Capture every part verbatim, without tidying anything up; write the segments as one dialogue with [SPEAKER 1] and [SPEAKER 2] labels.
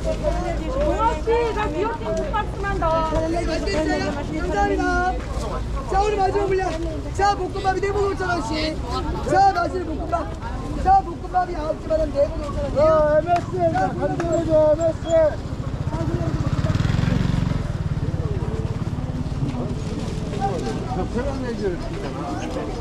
[SPEAKER 1] 동학씨, 저 미역국 국밥만 더.
[SPEAKER 2] 맛있겠어요? 감사합니다. 자, 우리 마지막 물량. 자, 볶음밥이 네 분 오천 원씩. 자, 맛있는 볶음밥. 자, 볶음밥이 아홉 개 받으면 네 분 오천 원이에요.
[SPEAKER 3] 어, 엠에스. 자, 가져가줘, 엠에스. 저 평양냉지를 쓰잖아.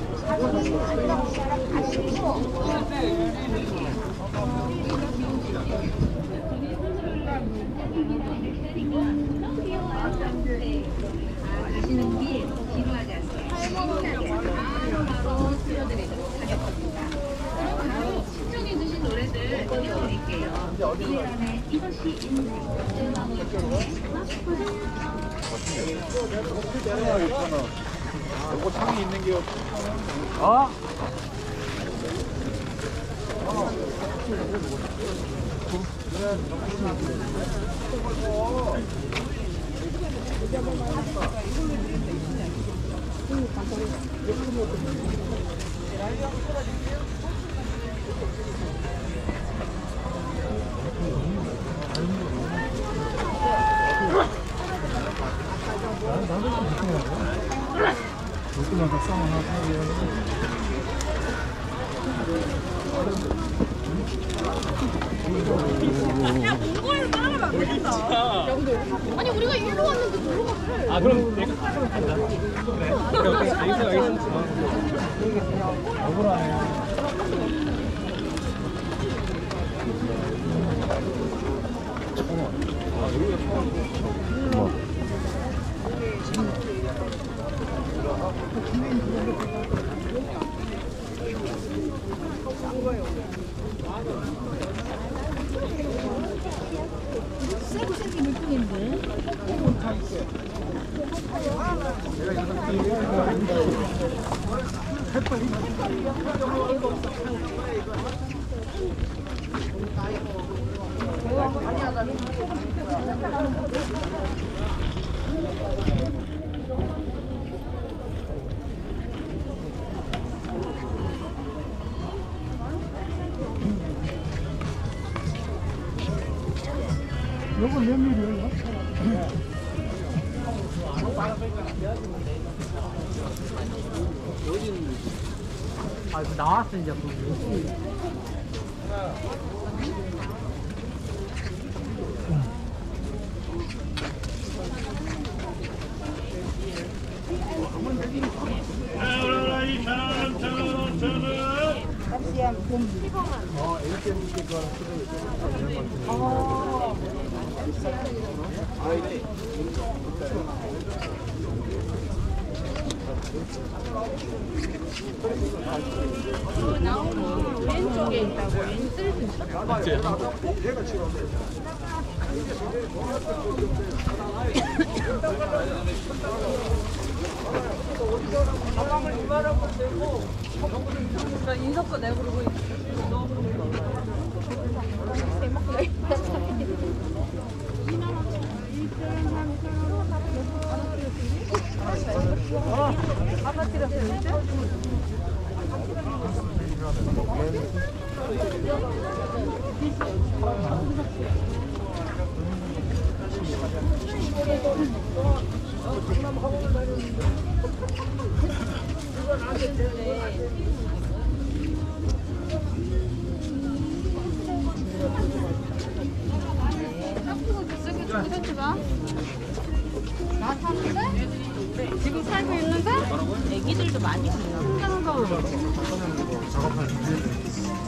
[SPEAKER 4] 가시는 길 지루하지 않게 신나게 바로 틀어드리도록 하겠습니다. 바로 신청해 주신 노래들 띄워드릴게요. 이란의 이것이 인생, 음악을 통해
[SPEAKER 3] 요거 창이 있는 게 어? 조금만 더 싸움하고
[SPEAKER 1] 그냥 공부를 따라가면 안 되겠다. 아니, 우리가 일로 왔는데 놀러 갔어.
[SPEAKER 5] 아 그럼 내가 따로 간다. 그래. 오케이 오케이. 알겠어 알겠어. 억울하네.
[SPEAKER 1] 세고 생긴 물통인데.
[SPEAKER 3] 요거 몇 밀이에요?
[SPEAKER 5] 아 나왔어 이제 그.
[SPEAKER 3] 어, 이렇게 이렇게 거랑
[SPEAKER 1] 나오는 왼쪽에 있다고 왼쓸 가방을 이만하고 들고 인석도 내고 그러고 너 하나 드렸어요. 나 사는데? 지금 살고 있는데? 애기들도 많이 혼자서
[SPEAKER 3] 작업할 준비해야 돼.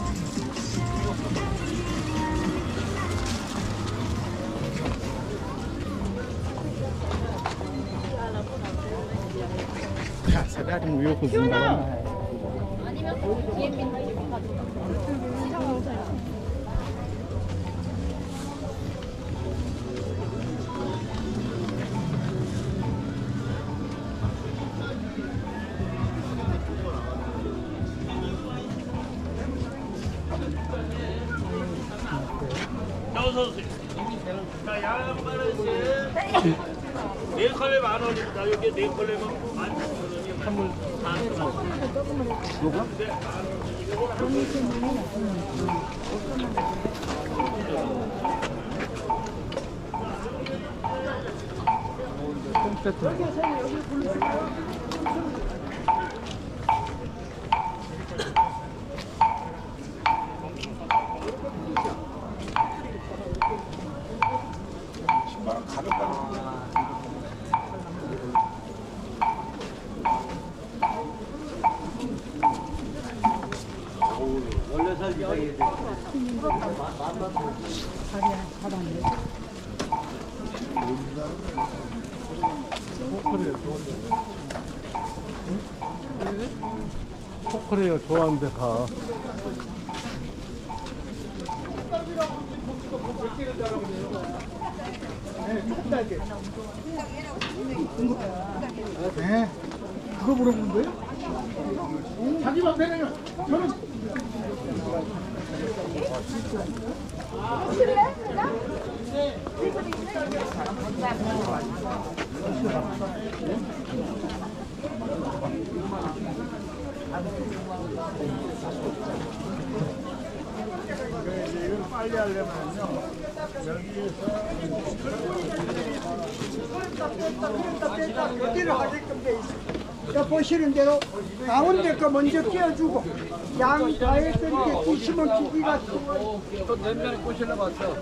[SPEAKER 3] 야, 사다리 우유 구분다.
[SPEAKER 1] 아니면 뒤에 민들레 가지고
[SPEAKER 6] 어서오세요. 자, 양반은 네 컬레 만 원입니다. 여기 네 컬레면 만 삼천 원이 선물 사 원.
[SPEAKER 3] 요거? 세트. 포크레어 좋아하는데 가. 네? 그거 물어보는 거예요? 자기 맘대로는 저는 이건 빨리 하려면요 여기에서 여기를 하게끔 돼 있어. 자, 보시는 대로 가운데 거 먼저 끼워주고 양 좌에서 이렇게 끼시면 기기가
[SPEAKER 5] 또 냄새를 꼬실러 봤어.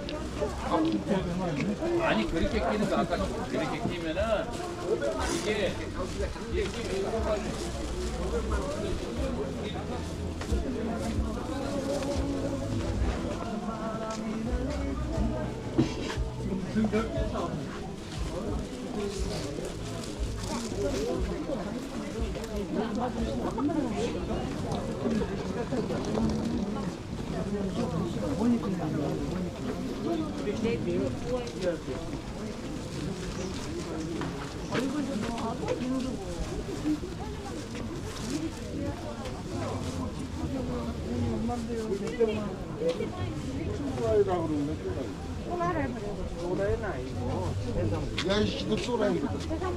[SPEAKER 5] 아니 그렇게 끼는 거 아까 그렇게 끼면은 이게 이게 끼면
[SPEAKER 3] 야, 이 시도 쏘라 이거.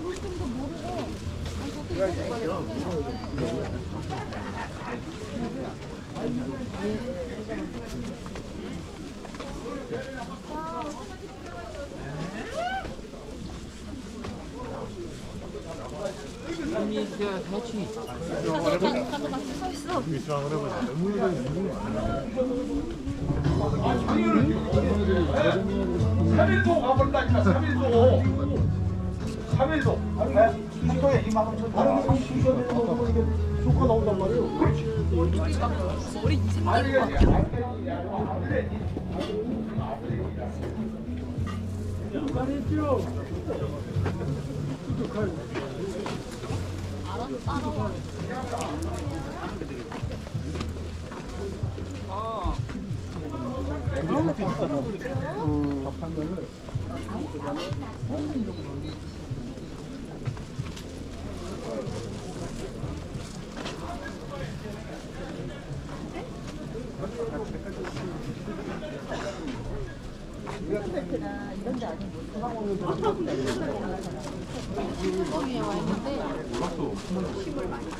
[SPEAKER 6] 삼 일도 가버린다니까. 삼 일도. 삼 일도. 수도에 이만큼 천 다른 거
[SPEAKER 3] 효과 나온단 말이에요.
[SPEAKER 6] 그렇지.
[SPEAKER 1] 머리 이제
[SPEAKER 6] 알겠지.
[SPEAKER 3] 잘했죠?
[SPEAKER 1] 알아서 따라와. 거기에 와 있는데 힘을 많이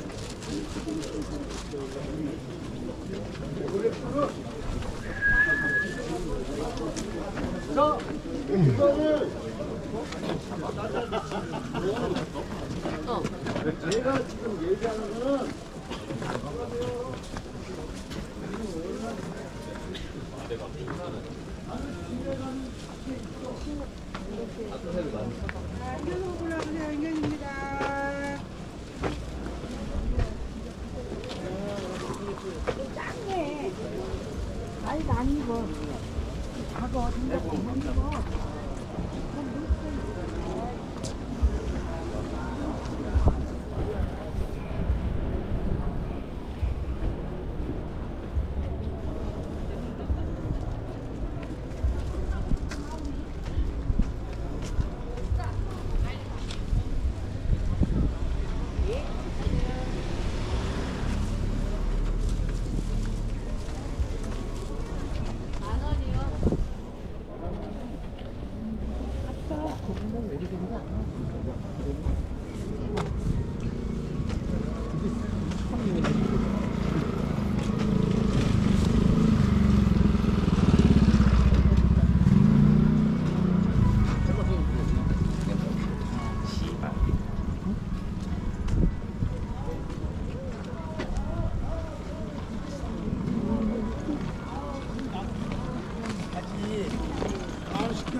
[SPEAKER 3] 자, 이거를
[SPEAKER 1] 어.
[SPEAKER 3] 제가 지금 얘기하는 거는
[SPEAKER 2] 아이가 안 입어. 작아. 근데 안 입어.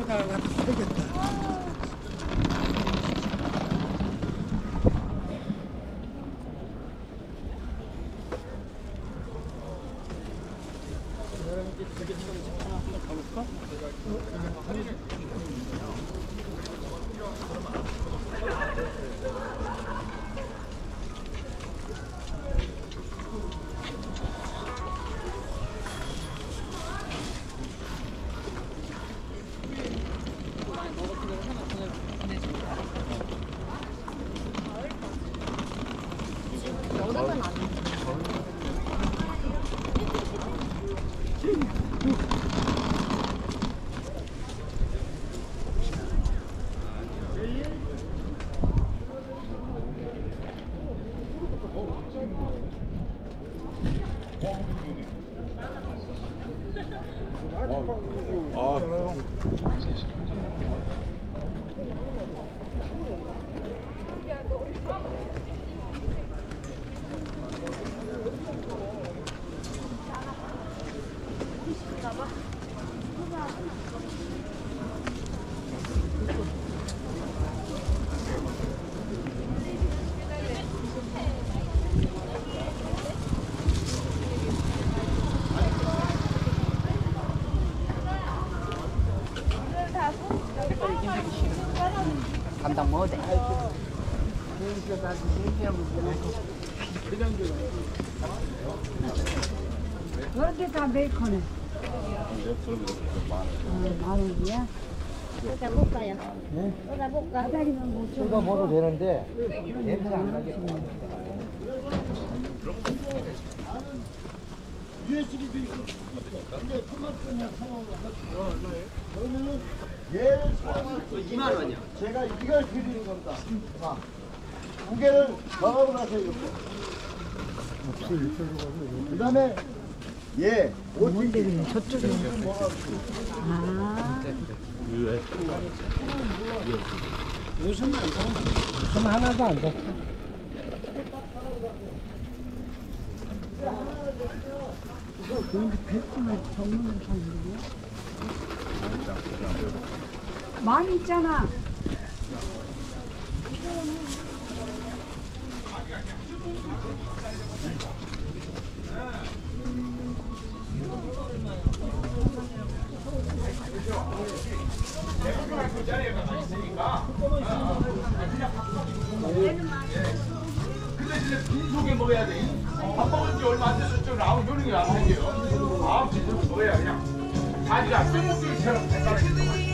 [SPEAKER 3] 나가서 살겠다.
[SPEAKER 1] 감당 못해.
[SPEAKER 7] 그런데 다 메이커네. 만 원이야?
[SPEAKER 1] 꽂아볼까요?
[SPEAKER 3] 네?
[SPEAKER 1] 꽂아볼까?
[SPEAKER 7] 바닥이면 못 줘.
[SPEAKER 3] 이거 먹어도 되는데 냄새 안 나게.
[SPEAKER 8] 이만 원이요. 제가 이걸 드리는 겁니다. 자, 두 개를 더 하고 나서 이렇게. 그 다음에 예,
[SPEAKER 7] 뭔데 저쪽에. 아.
[SPEAKER 3] 무슨 하나도 안 돼.
[SPEAKER 7] 근데 백분을 전문으로 사는 거야? 많이 있잖아.
[SPEAKER 5] 빈속에 먹어야 돼. 밥 먹은 지 얼마 안 됐을 줄 아무 효능이 안 생겨요. 아무 빈속에 먹어야 그냥 자기가 쇠목줄처럼 발달해.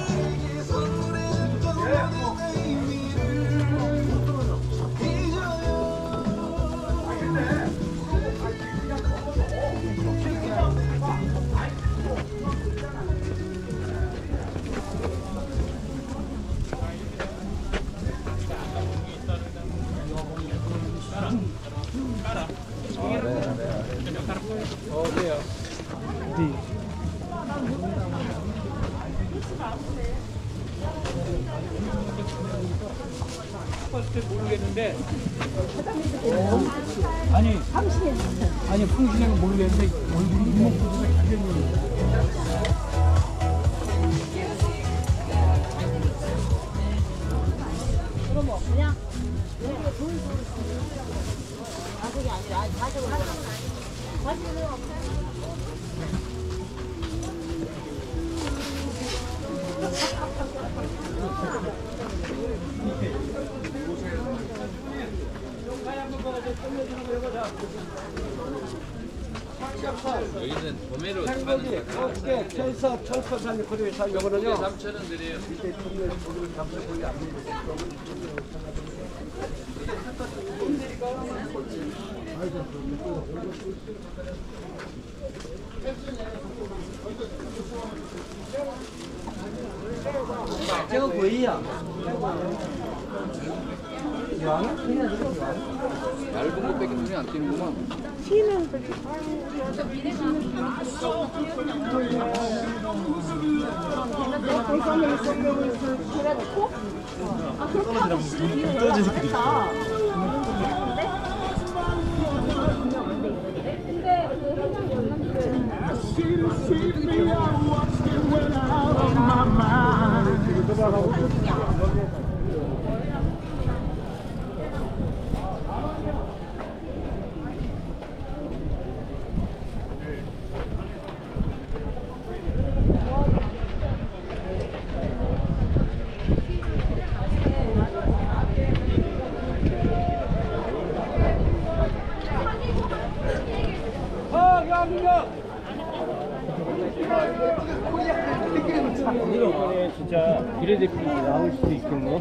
[SPEAKER 6] 모르겠는데 아니 아니 풍신이는 모르겠는데 얼굴이 이목구비가 잘생겼는데
[SPEAKER 1] 그럼 뭐 그냥 가족이 아니라 아니 가족을 가족은 없어요.
[SPEAKER 5] 여기는 도매로
[SPEAKER 3] 거기 어떻게 철사 철사산 거리에 살려거든요.
[SPEAKER 5] 삼천 원 드려요.
[SPEAKER 3] 저거 뭐야?
[SPEAKER 5] 얇은 것밖에 눈에 안 띄는구만.
[SPEAKER 1] 근데 그
[SPEAKER 6] 이번에 진짜 비례대표 나올 수도 있겠네.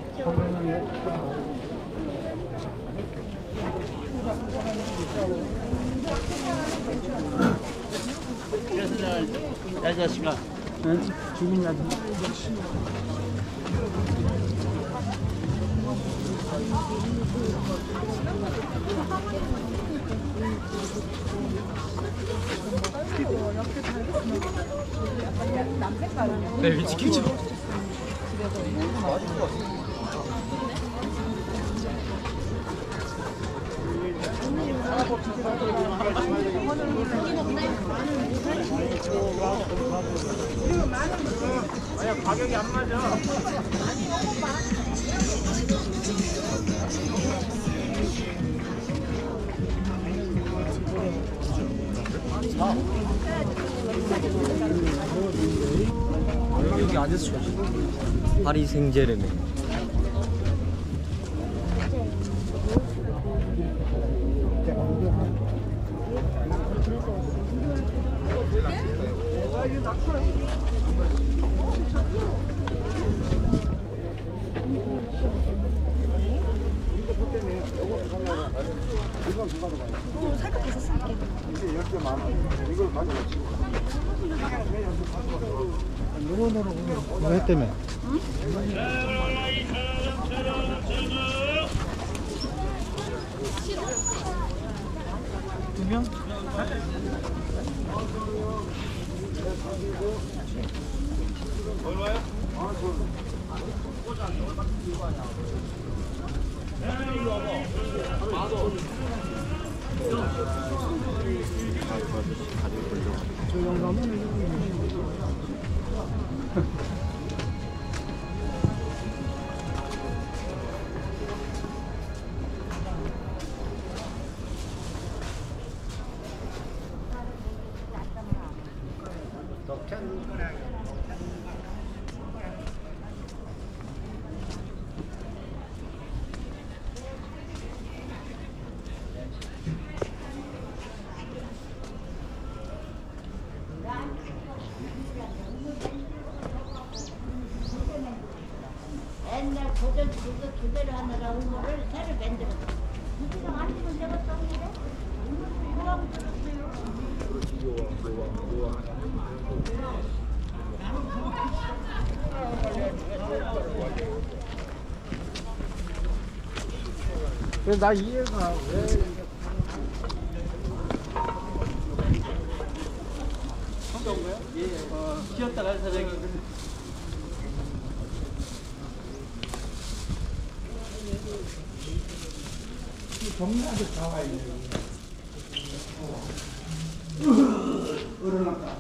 [SPEAKER 6] 그래서 야 자식아,
[SPEAKER 7] 죽은 나도.
[SPEAKER 9] 네, 위치 킹죠.
[SPEAKER 6] 아니 가격이 안 맞아.
[SPEAKER 9] 여기 앉아서 좋지. 파리 생제르맹.
[SPEAKER 8] 뭐 했다며?
[SPEAKER 9] 두 명?
[SPEAKER 6] 얼마요?
[SPEAKER 7] 저 영감은
[SPEAKER 10] 옛날 고전 그거 그대로 하느라 우물을 새로 만들었어. 그냥 아니면 내가 썼는데 뭐라고
[SPEAKER 8] 그래 나 이해가 왜
[SPEAKER 9] 귀엽다, 사장님.
[SPEAKER 8] 정리하게 나와 있네. 어른한다.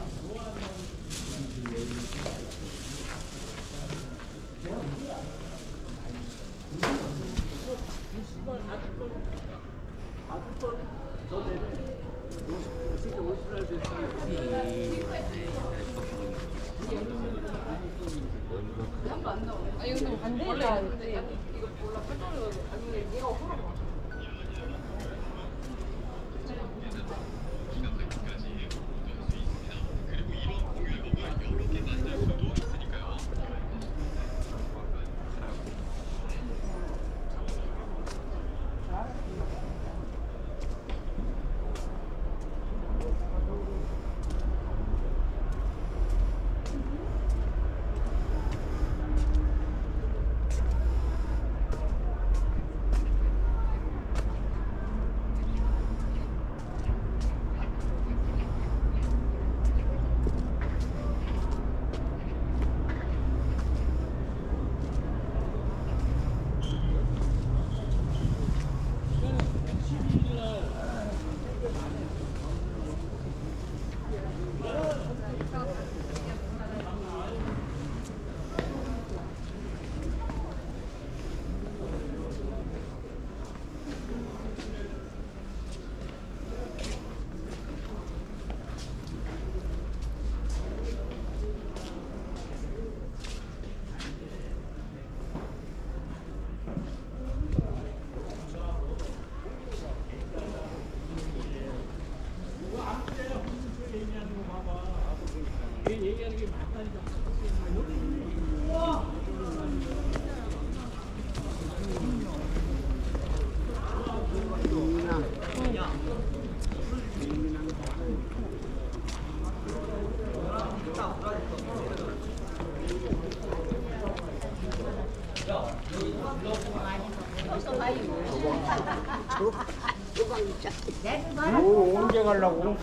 [SPEAKER 3] 오, 언제 가려고?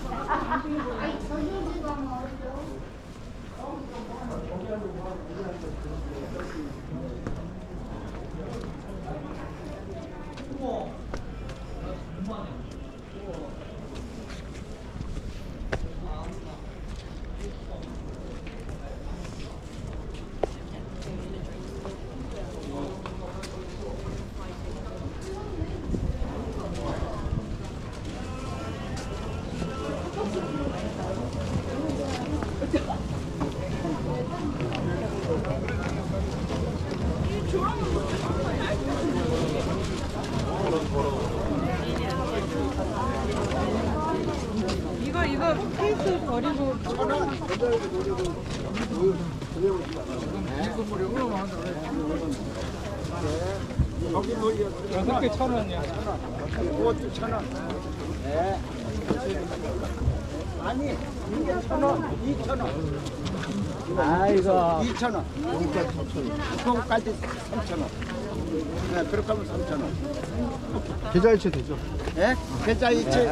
[SPEAKER 1] 이거 이거 케이스 버리고
[SPEAKER 3] 여섯 개 천 원이야.
[SPEAKER 8] 그것도 천 원. 네. 아니, 이게 천 원, 이천 원. 아이고. 이천 원. 그거까지 삼천 원. 네, 그렇게 하면 삼천 원.
[SPEAKER 3] 계좌이체 되죠?
[SPEAKER 8] 예? 계좌이체.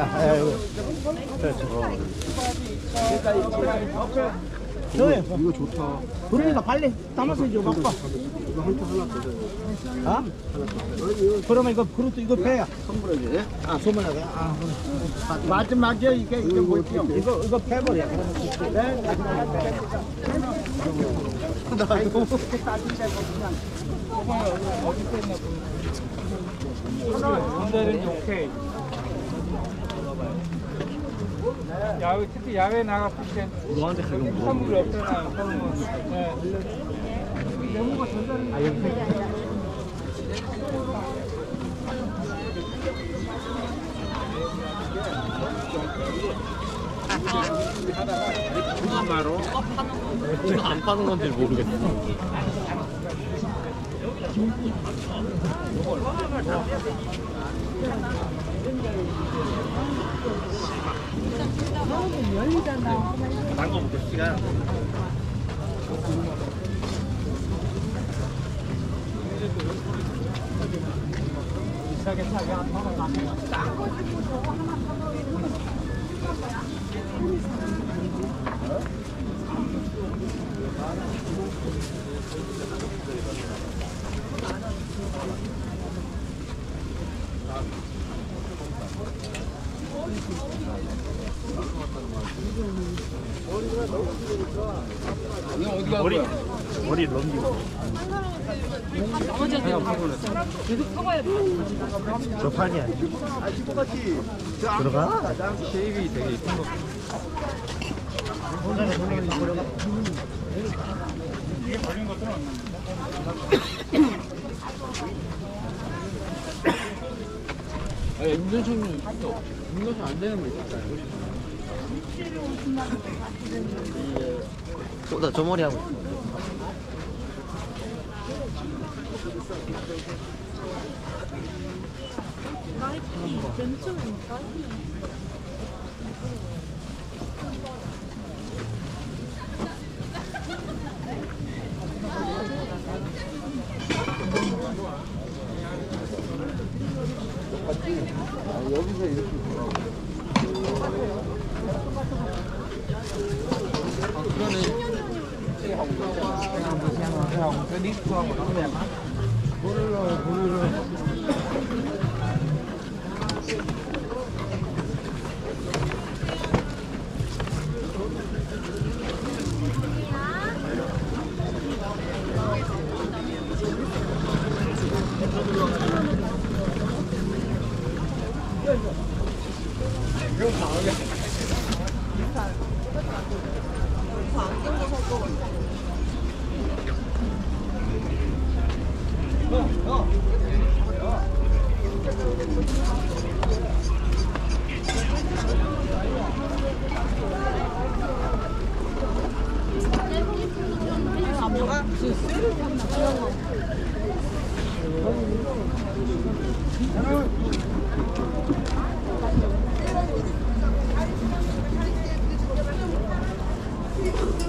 [SPEAKER 8] 계좌이체.
[SPEAKER 3] 저요. 이거 좋다. 그러니까 빨리 담아서 이제 갖고. 이거 한 통 하나 더 줘요. 아? 그러면 이거 그릇도 이거 배야.
[SPEAKER 8] 선물하지.
[SPEAKER 3] 아, 소문나게. 아,
[SPEAKER 8] 마지막에 이게 이게 뭐지요?
[SPEAKER 3] 이거 이거 배버려.
[SPEAKER 8] 네. 나도
[SPEAKER 3] 전자레인지 오케이. 야외 특히 야외 나갔을 때
[SPEAKER 9] 너한테 가격 뭐?
[SPEAKER 3] 선물이 없잖아요. 선물. 네. 아 여기.
[SPEAKER 9] 이거 안 파는 건지 모르겠어. 딴거 먹을 시간.
[SPEAKER 3] 비싸게 사게 한 번 가면
[SPEAKER 9] 머리 머리 넘기고.
[SPEAKER 1] 계속 사과야 돼.
[SPEAKER 9] 저 판이 아니야. 들어가? 쉐입이 되게 이쁜 거.
[SPEAKER 3] 이게 걸린 것들은
[SPEAKER 9] 아니, 운전선이 또 운전선 안 되는 거 있었잖아요. 어, 나 저 머리 하고 있어.
[SPEAKER 8] 여기서 이렇게
[SPEAKER 9] 아, 그러네.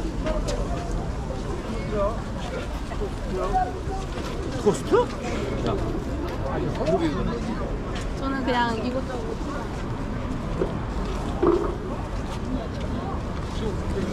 [SPEAKER 3] 토스트?
[SPEAKER 1] 저는 그냥 이것저것.